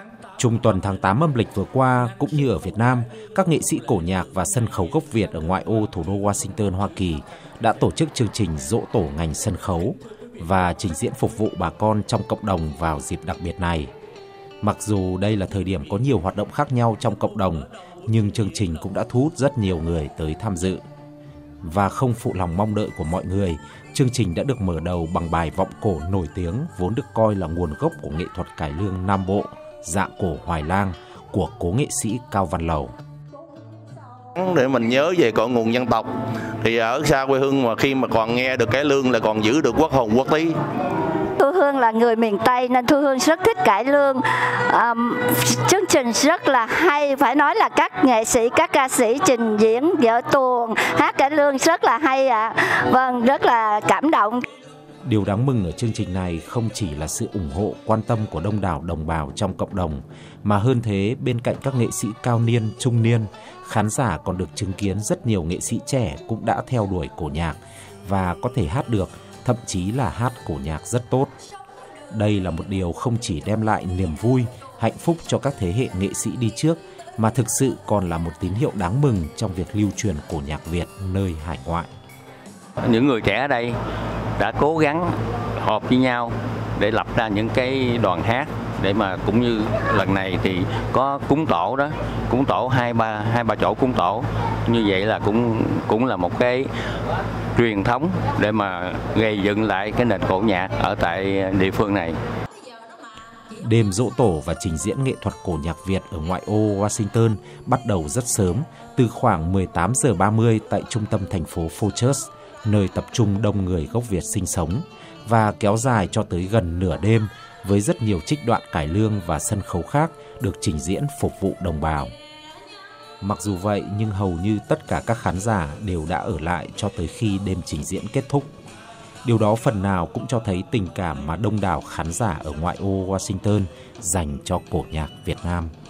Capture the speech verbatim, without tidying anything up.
Trung tuần tháng tám âm lịch vừa qua, cũng như ở Việt Nam, các nghệ sĩ cổ nhạc và sân khấu gốc Việt ở ngoại ô thủ đô Washington, Hoa Kỳ đã tổ chức chương trình Giỗ tổ ngành sân khấu và trình diễn phục vụ bà con trong cộng đồng vào dịp đặc biệt này. Mặc dù đây là thời điểm có nhiều hoạt động khác nhau trong cộng đồng, nhưng chương trình cũng đã thu hút rất nhiều người tới tham dự. Và không phụ lòng mong đợi của mọi người, chương trình đã được mở đầu bằng bài vọng cổ nổi tiếng vốn được coi là nguồn gốc của nghệ thuật cải lương Nam Bộ, Dạ cổ Hoài Lang của cố nghệ sĩ Cao Văn Lầu. Để mình nhớ về cội nguồn dân tộc, thì ở xa quê hương mà khi mà còn nghe được cải lương là còn giữ được quốc hồn quốc túy. Thu Hương là người miền Tây nên Thu Hương rất thích cải lương. À, chương trình rất là hay, phải nói là các nghệ sĩ, các ca sĩ trình diễn vở tuồng, hát cải lương rất là hay ạ. À. Vâng, rất là cảm động. Điều đáng mừng ở chương trình này không chỉ là sự ủng hộ, quan tâm của đông đảo đồng bào trong cộng đồng, mà hơn thế, bên cạnh các nghệ sĩ cao niên, trung niên, khán giả còn được chứng kiến rất nhiều nghệ sĩ trẻ cũng đã theo đuổi cổ nhạc và có thể hát được, thậm chí là hát cổ nhạc rất tốt. Đây là một điều không chỉ đem lại niềm vui, hạnh phúc cho các thế hệ nghệ sĩ đi trước, mà thực sự còn là một tín hiệu đáng mừng trong việc lưu truyền cổ nhạc Việt nơi hải ngoại. Những người trẻ ở đây đã cố gắng họp với nhau để lập ra những cái đoàn hát, để mà cũng như lần này thì có cúng tổ đó, cúng tổ hai ba hai ba chỗ cúng tổ, như vậy là cũng cũng là một cái truyền thống để mà gây dựng lại cái nền cổ nhạc ở tại địa phương này. Đêm giỗ tổ và trình diễn nghệ thuật cổ nhạc Việt ở ngoại ô Washington bắt đầu rất sớm, từ khoảng mười tám giờ ba mươi tại trung tâm thành phố Fort, nơi tập trung đông người gốc Việt sinh sống, và kéo dài cho tới gần nửa đêm với rất nhiều trích đoạn cải lương và sân khấu khác được trình diễn phục vụ đồng bào. Mặc dù vậy nhưng hầu như tất cả các khán giả đều đã ở lại cho tới khi đêm trình diễn kết thúc. Điều đó phần nào cũng cho thấy tình cảm mà đông đảo khán giả ở ngoại ô Washington dành cho cổ nhạc Việt Nam.